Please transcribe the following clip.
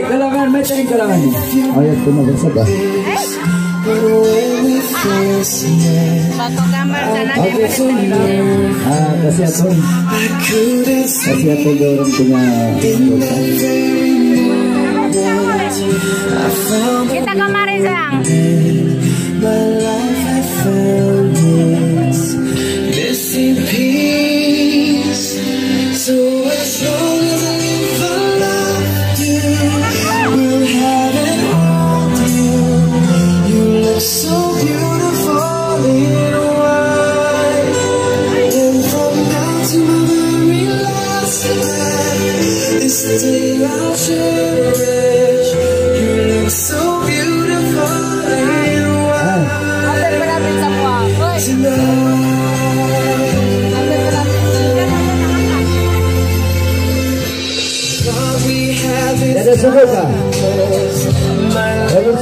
Kailangan may tayong kailangan. Ayat ko mag-usap ah. Bato gambar sana dia kasi ato dorong punya kita kemarin sayang. Ada suka ka? Ada